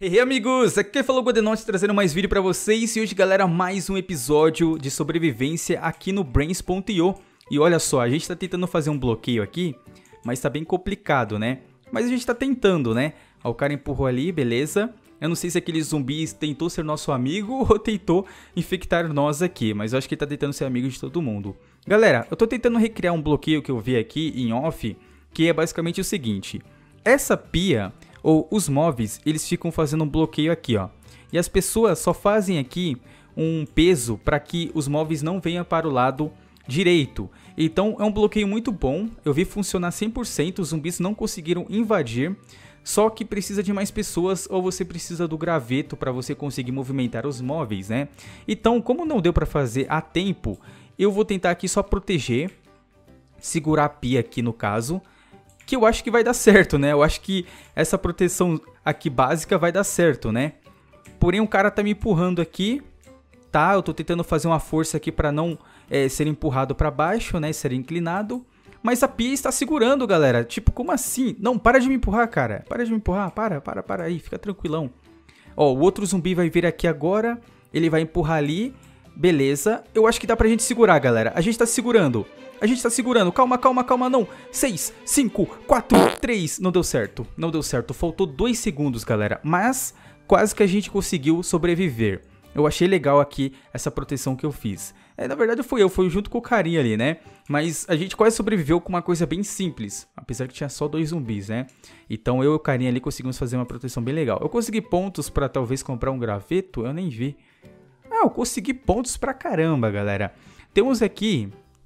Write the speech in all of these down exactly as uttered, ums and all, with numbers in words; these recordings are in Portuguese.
E aí amigos, aqui quem falou o Godenote trazendo mais vídeo pra vocês. E hoje galera, mais um episódio de sobrevivência aqui no Brains ponto i o. E olha só, a gente tá tentando fazer um bloqueio aqui, mas tá bem complicado, né? Mas a gente tá tentando, né? Ó, o cara empurrou ali, beleza. Eu não sei se aquele zumbi tentou ser nosso amigo ou tentou infectar nós aqui, mas eu acho que ele tá tentando ser amigo de todo mundo. Galera, eu tô tentando recriar um bloqueio que eu vi aqui em off, que é basicamente o seguinte. Essa pia, ou os móveis, eles ficam fazendo um bloqueio aqui, ó. E as pessoas só fazem aqui um peso para que os móveis não venham para o lado direito. Então é um bloqueio muito bom, eu vi funcionar cem por cento, os zumbis não conseguiram invadir. Só que precisa de mais pessoas ou você precisa do graveto para você conseguir movimentar os móveis, né? Então, como não deu para fazer a tempo, eu vou tentar aqui só proteger, segurar a pia aqui no caso, que eu acho que vai dar certo, né? Eu acho que essa proteção aqui básica vai dar certo, né? Porém, o cara tá me empurrando aqui, tá? Eu tô tentando fazer uma força aqui para não é, ser empurrado para baixo, né? Ser inclinado. Mas a pia está segurando, galera. Tipo, como assim? Não, para de me empurrar, cara. Para de me empurrar. Para, para, para aí. Fica tranquilão. Ó, o outro zumbi vai vir aqui agora. Ele vai empurrar ali. Beleza. Eu acho que dá pra gente segurar, galera. A gente tá segurando. A gente tá segurando. Calma, calma, calma, não. seis, cinco, quatro, três. Não deu certo. Não deu certo. Faltou dois segundos, galera. Mas quase que a gente conseguiu sobreviver. Eu achei legal aqui essa proteção que eu fiz. É, na verdade fui eu, fui junto com o carinha ali, né? Mas a gente quase sobreviveu com uma coisa bem simples. Apesar que tinha só dois zumbis, né? Então eu e o carinha ali conseguimos fazer uma proteção bem legal. Eu consegui pontos pra talvez comprar um graveto? Eu nem vi. Ah, eu consegui pontos pra caramba, galera. Temos aqui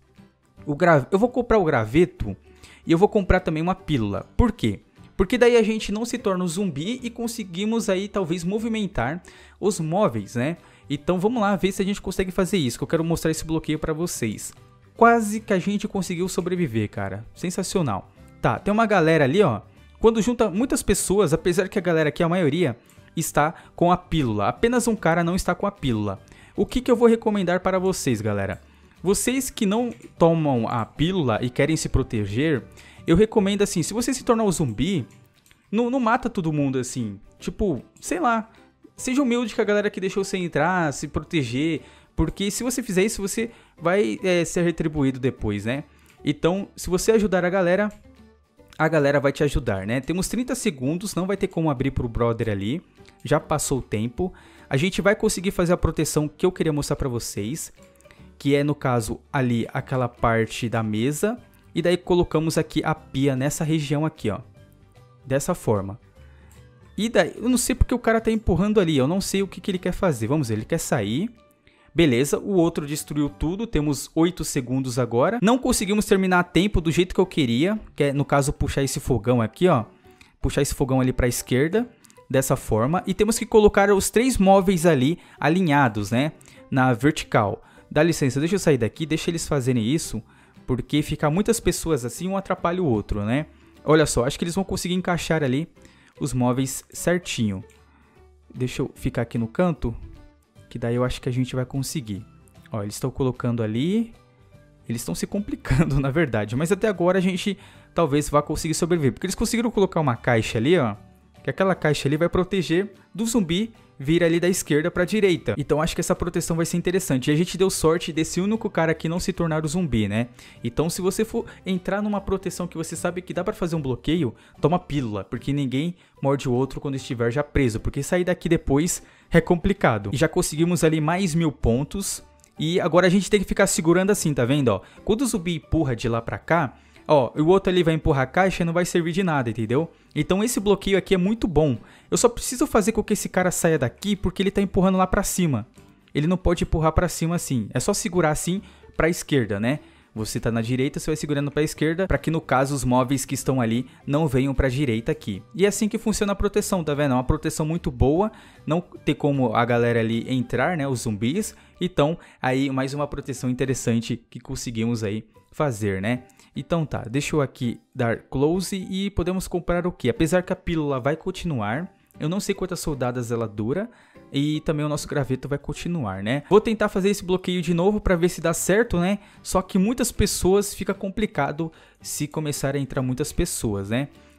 o graveto. Eu vou comprar o graveto e eu vou comprar também uma pílula. Por quê? Porque daí a gente não se torna um zumbi e conseguimos aí talvez movimentar os móveis, né? Então vamos lá ver se a gente consegue fazer isso, que eu quero mostrar esse bloqueio pra vocês. Quase que a gente conseguiu sobreviver, cara. Sensacional. Tá, tem uma galera ali, ó. Quando junta muitas pessoas, apesar que a galera aqui, a maioria, está com a pílula. Apenas um cara não está com a pílula. O que que eu vou recomendar para vocês, galera? Vocês que não tomam a pílula e querem se proteger, eu recomendo assim, se você se tornar um zumbi, não, não mata todo mundo assim. Tipo, sei lá, seja humilde com a galera que deixou você entrar, se proteger. Porque se você fizer isso, você vai é, ser retribuído depois, né? Então, se você ajudar a galera, a galera vai te ajudar, né? Temos trinta segundos, não vai ter como abrir pro brother ali. Já passou o tempo. A gente vai conseguir fazer a proteção que eu queria mostrar pra vocês. Que é, no caso, ali, aquela parte da mesa. E daí colocamos aqui a pia nessa região aqui, ó. Dessa forma. E daí, eu não sei porque o cara tá empurrando ali, eu não sei o que, que ele quer fazer. Vamos ver, ele quer sair. Beleza, o outro destruiu tudo, temos oito segundos agora. Não conseguimos terminar a tempo do jeito que eu queria, que é, no caso, puxar esse fogão aqui, ó. Puxar esse fogão ali pra esquerda, dessa forma. E temos que colocar os três móveis ali alinhados, né, na vertical. Dá licença, deixa eu sair daqui, deixa eles fazerem isso, porque ficar muitas pessoas assim, um atrapalha o outro, né. Olha só, acho que eles vão conseguir encaixar ali os móveis certinho. Deixa eu ficar aqui no canto, que daí eu acho que a gente vai conseguir. Ó, eles estão colocando ali. Eles estão se complicando, na verdade. Mas até agora a gente talvez vá conseguir sobreviver. Porque eles conseguiram colocar uma caixa ali, ó. Que aquela caixa ali vai proteger do zumbi vir ali da esquerda para a direita. Então acho que essa proteção vai ser interessante. E a gente deu sorte desse único cara aqui não se tornar o zumbi, né? Então se você for entrar numa proteção que você sabe que dá para fazer um bloqueio, toma pílula, porque ninguém morde o outro quando estiver já preso. Porque sair daqui depois é complicado. E já conseguimos ali mais mil pontos. E agora a gente tem que ficar segurando assim, tá vendo? Ó, quando o zumbi empurra de lá pra cá, ó, o outro ali vai empurrar a caixa e não vai servir de nada, entendeu? Então esse bloqueio aqui é muito bom. Eu só preciso fazer com que esse cara saia daqui porque ele tá empurrando lá pra cima. Ele não pode empurrar pra cima assim. É só segurar assim pra esquerda, né? Você tá na direita, você vai segurando pra esquerda, pra que no caso os móveis que estão ali não venham pra direita aqui. E é assim que funciona a proteção, tá vendo? É uma proteção muito boa, não tem como a galera ali entrar, né, os zumbis. Então, aí mais uma proteção interessante que conseguimos aí fazer, né? Então tá, deixa eu aqui dar close e podemos comprar o que? Apesar que a pílula vai continuar, eu não sei quantas soldadas ela dura. E também o nosso graveto vai continuar, né? Vou tentar fazer esse bloqueio de novo para ver se dá certo, né? Só que muitas pessoas fica complicado se começar a entrar muitas pessoas, né?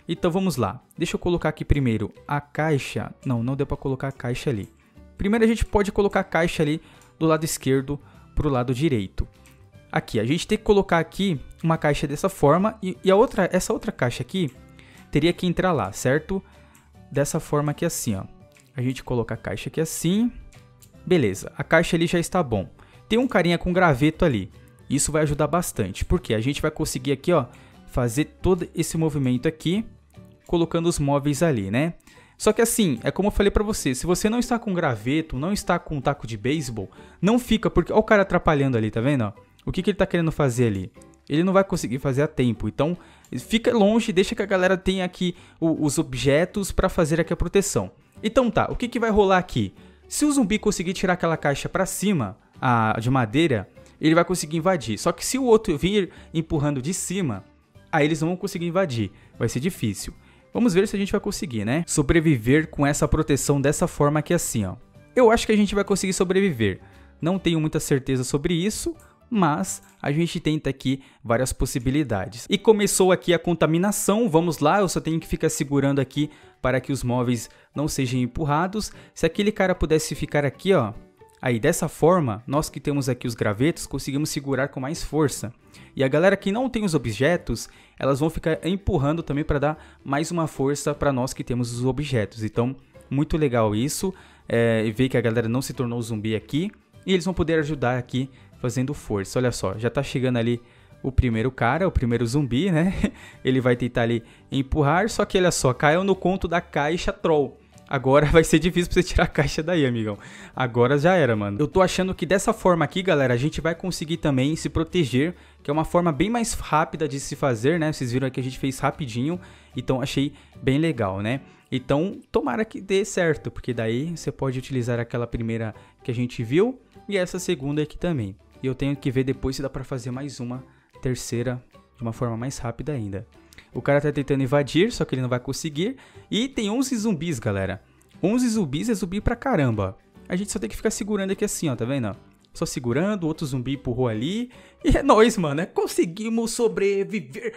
Então vamos lá. Deixa eu colocar aqui primeiro a caixa. Não, não deu para colocar a caixa ali. Primeiro a gente pode colocar a caixa ali do lado esquerdo para o lado direito. Aqui, a gente tem que colocar aqui uma caixa dessa forma e, e a outra, essa outra caixa aqui teria que entrar lá, certo? Dessa forma aqui assim, ó. A gente coloca a caixa aqui assim. Beleza, a caixa ali já está bom. Tem um carinha com graveto ali. Isso vai ajudar bastante, porque a gente vai conseguir aqui, ó, fazer todo esse movimento aqui, colocando os móveis ali, né? Só que assim, é como eu falei pra você, se você não está com graveto, não está com um taco de beisebol, não fica, porque olha o cara atrapalhando ali, tá vendo? Ó? O que, que ele tá querendo fazer ali? Ele não vai conseguir fazer a tempo, então fica longe, deixa que a galera tenha aqui o, os objetos pra fazer aqui a proteção. Então tá, o que, que vai rolar aqui? Se o zumbi conseguir tirar aquela caixa pra cima, a de madeira, ele vai conseguir invadir. Só que se o outro vir empurrando de cima, aí eles não vão conseguir invadir, vai ser difícil. Vamos ver se a gente vai conseguir, né? Sobreviver com essa proteção dessa forma aqui assim, ó. Eu acho que a gente vai conseguir sobreviver. Não tenho muita certeza sobre isso, mas a gente tenta aqui várias possibilidades. E começou aqui a contaminação, vamos lá, eu só tenho que ficar segurando aqui para que os móveis não sejam empurrados. Se aquele cara pudesse ficar aqui, ó, aí dessa forma, nós que temos aqui os gravetos, conseguimos segurar com mais força. E a galera que não tem os objetos, elas vão ficar empurrando também para dar mais uma força para nós que temos os objetos. Então, muito legal isso, é, ver que a galera não se tornou zumbi aqui. E eles vão poder ajudar aqui fazendo força. Olha só, já tá chegando ali o primeiro cara, o primeiro zumbi, né? Ele vai tentar ali empurrar, só que olha só, caiu no conto da caixa troll. Agora vai ser difícil pra você tirar a caixa daí, amigão. Agora já era, mano. Eu tô achando que dessa forma aqui, galera, a gente vai conseguir também se proteger, que é uma forma bem mais rápida de se fazer, né? Vocês viram aqui, a gente fez rapidinho, então achei bem legal, né? Então, tomara que dê certo, porque daí você pode utilizar aquela primeira que a gente viu e essa segunda aqui também. E eu tenho que ver depois se dá pra fazer mais uma terceira de uma forma mais rápida ainda. O cara tá tentando invadir, só que ele não vai conseguir. E tem onze zumbis, galera. onze zumbis é zumbi pra caramba. A gente só tem que ficar segurando aqui assim, ó, tá vendo? Só segurando, outro zumbi empurrou ali. E é nóis, mano, é, conseguimos sobreviver.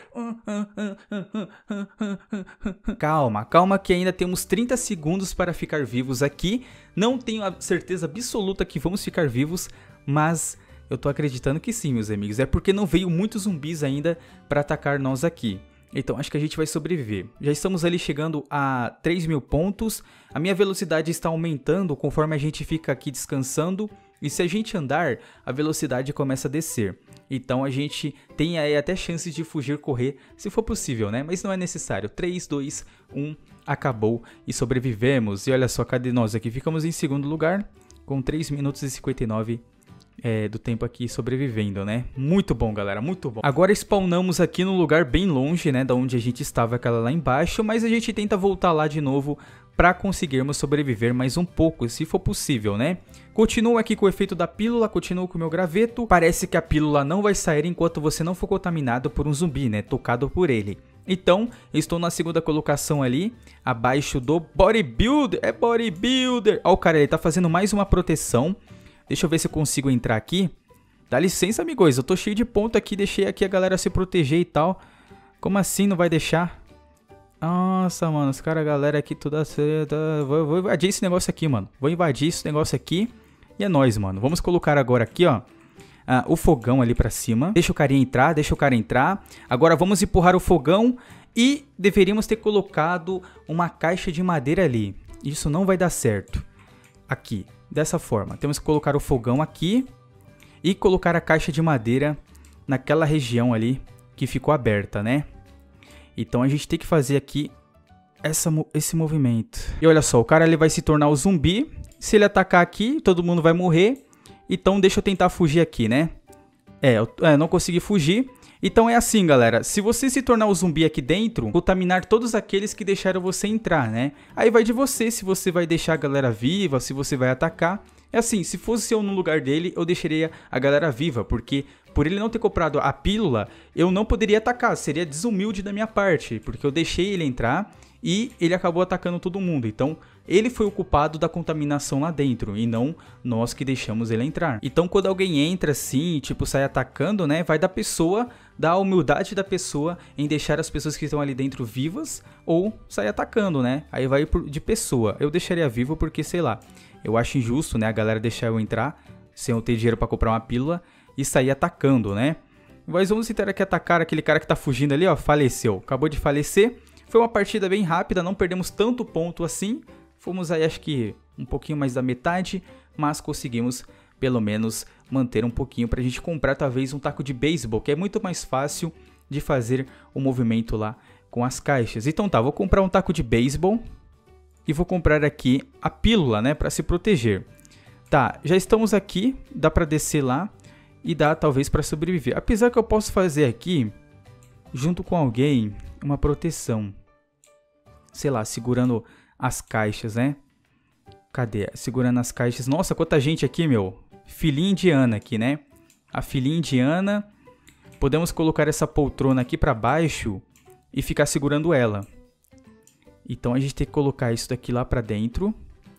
Calma, calma que ainda temos trinta segundos para ficar vivos aqui. Não tenho a certeza absoluta que vamos ficar vivos, mas eu tô acreditando que sim, meus amigos. É porque não veio muitos zumbis ainda para atacar nós aqui. Então acho que a gente vai sobreviver. Já estamos ali chegando a três mil pontos. A minha velocidade está aumentando conforme a gente fica aqui descansando. E se a gente andar, a velocidade começa a descer. Então a gente tem aí até chances de fugir, correr, se for possível, né? Mas não é necessário. três, dois, um, acabou e sobrevivemos. E olha só, cadê nós aqui? Ficamos em segundo lugar com três minutos e cinquenta e nove É, do tempo aqui sobrevivendo, né? Muito bom, galera, muito bom. Agora spawnamos aqui num lugar bem longe, né? Da onde a gente estava, aquela lá embaixo. Mas a gente tenta voltar lá de novo para conseguirmos sobreviver mais um pouco, se for possível, né? Continuo aqui com o efeito da pílula, continuo com o meu graveto. Parece que a pílula não vai sair enquanto você não for contaminado por um zumbi, né? Tocado por ele. Então, eu estou na segunda colocação ali, abaixo do bodybuilder. É bodybuilder. Ó, o cara, ele tá fazendo mais uma proteção. Deixa eu ver se eu consigo entrar aqui. Dá licença, amigos. Eu tô cheio de ponto aqui. Deixei aqui a galera se proteger e tal. Como assim não vai deixar? Nossa, mano. Os caras, a galera aqui toda certa. Vou, vou invadir esse negócio aqui, mano. Vou invadir esse negócio aqui. E é nóis, mano. Vamos colocar agora aqui, ó. Ah, o fogão ali pra cima. Deixa o carinha entrar. Deixa o cara entrar. Agora vamos empurrar o fogão. E deveríamos ter colocado uma caixa de madeira ali. Isso não vai dar certo. Aqui. Dessa forma, temos que colocar o fogão aqui e colocar a caixa de madeira naquela região ali que ficou aberta, né? Então a gente tem que fazer aqui essa, esse movimento. E olha só, o cara ele vai se tornar o zumbi. Se ele atacar aqui, todo mundo vai morrer. Então deixa eu tentar fugir aqui, né? É, eu é, não consegui fugir. Então é assim, galera, se você se tornar o zumbi aqui dentro, contaminar todos aqueles que deixaram você entrar, né? Aí vai de você, se você vai deixar a galera viva, se você vai atacar. É assim, se fosse eu no lugar dele, eu deixaria a galera viva, porque por ele não ter comprado a pílula, eu não poderia atacar, seria desumilde da minha parte, porque eu deixei ele entrar e ele acabou atacando todo mundo. Então ele foi o culpado da contaminação lá dentro e não nós que deixamos ele entrar. Então quando alguém entra assim, tipo sai atacando, né, vai da pessoa, da humildade da pessoa em deixar as pessoas que estão ali dentro vivas ou sair atacando, né? Aí vai de pessoa. Eu deixaria vivo porque, sei lá, eu acho injusto, né, a galera deixar eu entrar sem eu ter dinheiro pra comprar uma pílula e sair atacando, né? Mas vamos tentar aqui atacar aquele cara que tá fugindo ali, ó, faleceu. Acabou de falecer. Foi uma partida bem rápida, não perdemos tanto ponto assim. Fomos aí, acho que um pouquinho mais da metade, mas conseguimos pelo menos manter um pouquinho pra gente comprar talvez um taco de beisebol, que é muito mais fácil de fazer o movimento lá com as caixas. Então tá, vou comprar um taco de beisebol e vou comprar aqui a pílula, né, pra se proteger. Tá, já estamos aqui, dá pra descer lá e dá talvez pra sobreviver. Apesar que eu posso fazer aqui, junto com alguém, uma proteção. Sei lá, segurando as caixas, né? Cadê? Segurando as caixas. Nossa, quanta gente aqui, meu. Filhinha indiana aqui, né? A filhinha indiana. Podemos colocar essa poltrona aqui pra baixo e ficar segurando ela. Então a gente tem que colocar isso daqui lá pra dentro.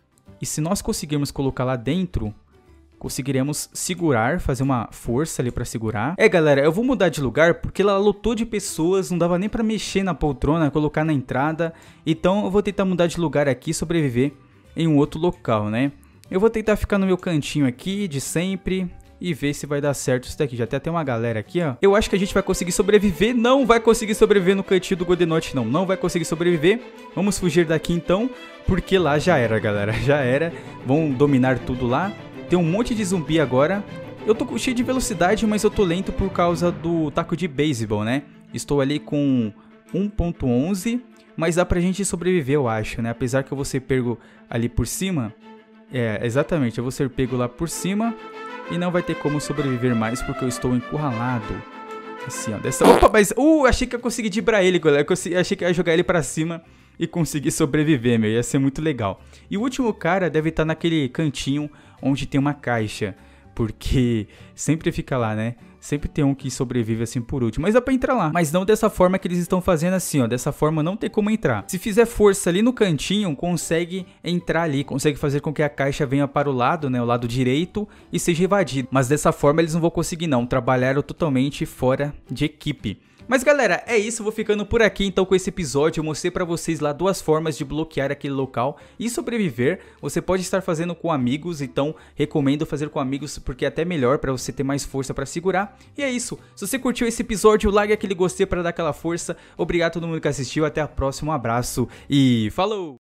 E se nós conseguirmos colocar lá dentro, conseguiremos segurar, fazer uma força ali pra segurar. É, galera, eu vou mudar de lugar porque ela lotou de pessoas, não dava nem pra mexer na poltrona, colocar na entrada. Então eu vou tentar mudar de lugar aqui e sobreviver em um outro local, né? Eu vou tentar ficar no meu cantinho aqui, de sempre, e ver se vai dar certo isso daqui. Já até tem uma galera aqui, ó. Eu acho que a gente vai conseguir sobreviver. Não vai conseguir sobreviver no cantinho do Godenote, não. Não vai conseguir sobreviver. Vamos fugir daqui então, porque lá já era, galera. Já era. Vão dominar tudo lá. Tem um monte de zumbi agora. Eu tô cheio de velocidade, mas eu tô lento por causa do taco de beisebol, né? Estou ali com um ponto onze, mas dá pra gente sobreviver, eu acho, né? Apesar que eu vou ser pego ali por cima. É, exatamente, eu vou ser pego lá por cima e não vai ter como sobreviver mais porque eu estou encurralado. Assim, ó, dessa... Opa, mas... Uh, achei que eu consegui dibrar ele, galera. Eu achei que eu ia jogar ele pra cima e conseguir sobreviver, meu. Ia ser muito legal. E o último cara deve estar naquele cantinho onde tem uma caixa, porque sempre fica lá, né? Sempre tem um que sobrevive assim por último, mas dá pra entrar lá. Mas não dessa forma que eles estão fazendo assim, ó. Dessa forma não tem como entrar. Se fizer força ali no cantinho, consegue entrar ali, consegue fazer com que a caixa venha para o lado, né? O lado direito e seja invadido. Mas dessa forma eles não vão conseguir não, trabalharam totalmente fora de equipe. Mas galera, é isso, eu vou ficando por aqui então com esse episódio. Eu mostrei pra vocês lá duas formas de bloquear aquele local e sobreviver. Você pode estar fazendo com amigos, então recomendo fazer com amigos porque é até melhor pra você ter mais força pra segurar. E é isso, se você curtiu esse episódio, largue aquele gostei pra dar aquela força. Obrigado a todo mundo que assistiu, até a próxima, um abraço e falou!